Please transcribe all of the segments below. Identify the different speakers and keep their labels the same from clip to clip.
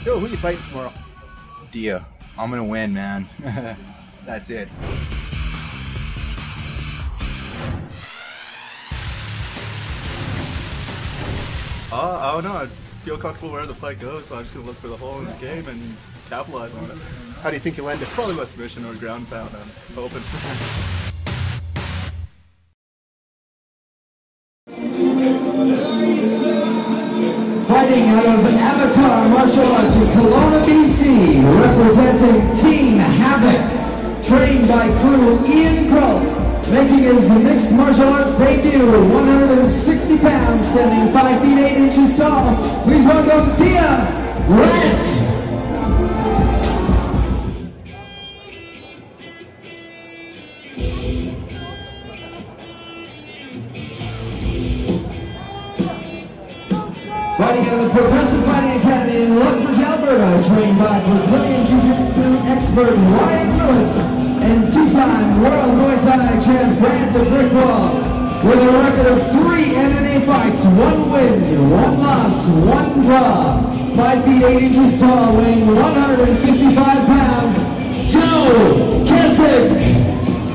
Speaker 1: Yo, who you fighting tomorrow?
Speaker 2: Dia. I'm gonna win, man. That's it.
Speaker 1: I don't know. I feel comfortable where the fight goes, so I'm just gonna look for the hole in the game and capitalize on it.
Speaker 3: How do you think you'll end it?
Speaker 1: Probably by submission or ground pound. I'm hoping.
Speaker 4: Fighting out of Avatar Martial Arts in Kelowna, BC, representing Team Havoc, trained by crew Ian Kralt, making his mixed martial arts debut, 160 pounds, standing 5 feet 8 inches tall. Please welcome Dia Grant. Fighting out of the Progressive Fighting Academy in Lethbridge, Alberta, trained by Brazilian Jiu-Jitsu expert Ryan Lewis and two-time World Muay Thai champ Brad the Brick Wall, with a record of 3 MMA fights, 1 win, 1 loss, 1 draw. 5 feet 8 inches tall, weighing 155 pounds, Joe Kasich.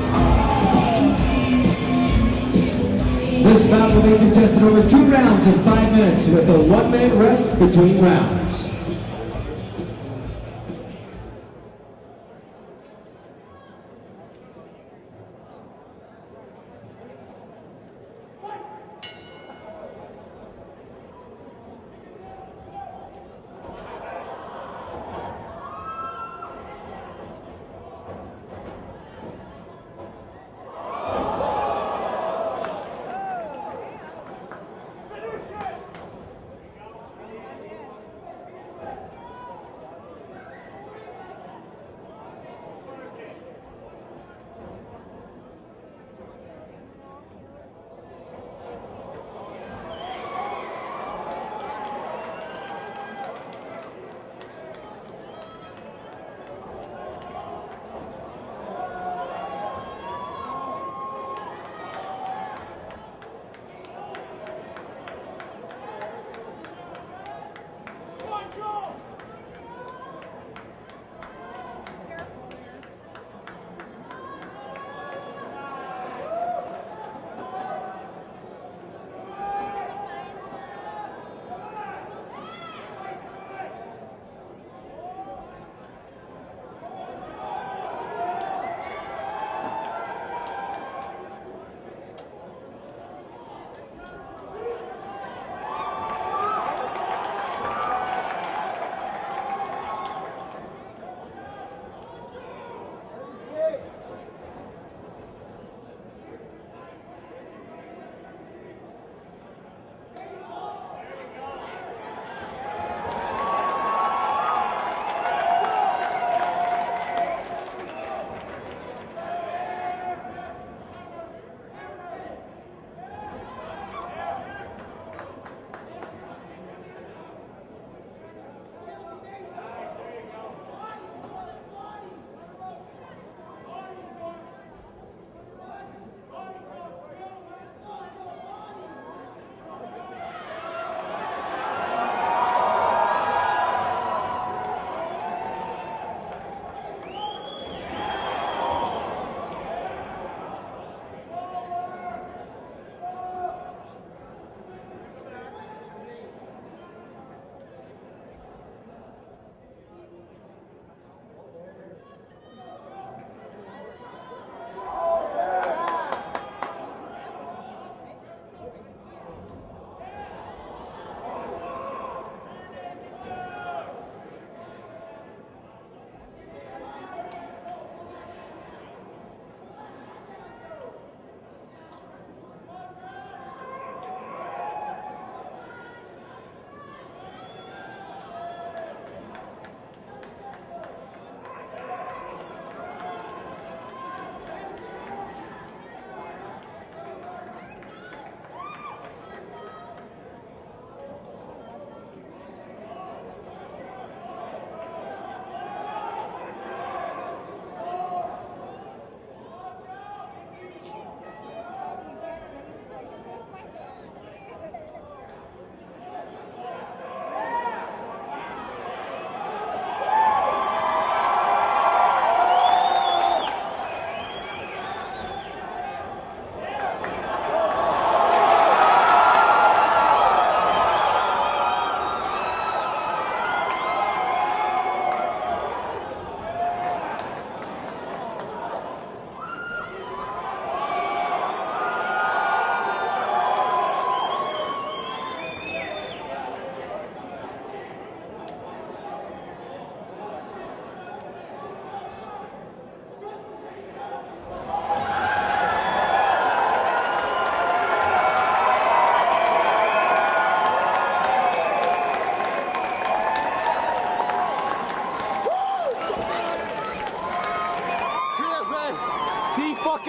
Speaker 4: This bout will be contested over 2 rounds in 5 minutes with a 1-minute rest between rounds.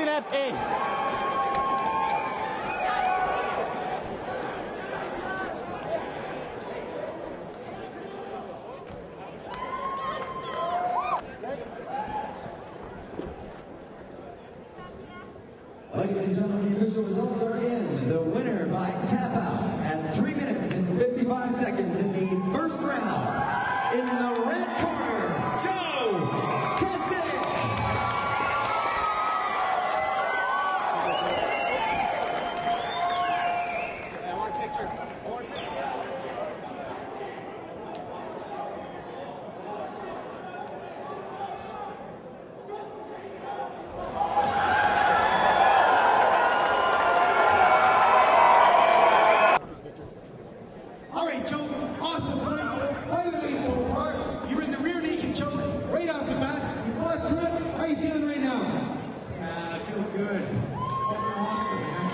Speaker 3: FA.
Speaker 4: Ladies and gentlemen, the official results are in. The winner by tap out at 3 minutes and 55 seconds in the first round. In the red corner, Joe Kasich.
Speaker 5: All right, Joe, awesome. How you doing so far? You're in the rear naked choke right off the bat. You fought good. How you feeling right now?
Speaker 6: Man, I feel good. Fucking awesome, man.